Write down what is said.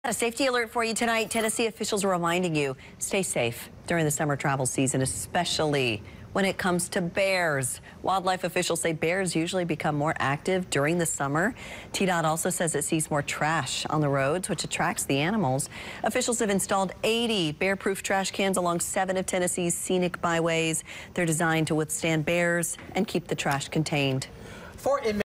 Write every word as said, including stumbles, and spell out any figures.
A safety alert for you tonight. Tennessee officials are reminding you, stay safe during the summer travel season, especially when it comes to bears. Wildlife officials say bears usually become more active during the summer. T DOT also says it sees more trash on the roads, which attracts the animals. Officials have installed eighty bear-proof trash cans along seven of Tennessee's scenic byways. They're designed to withstand bears and keep the trash contained. For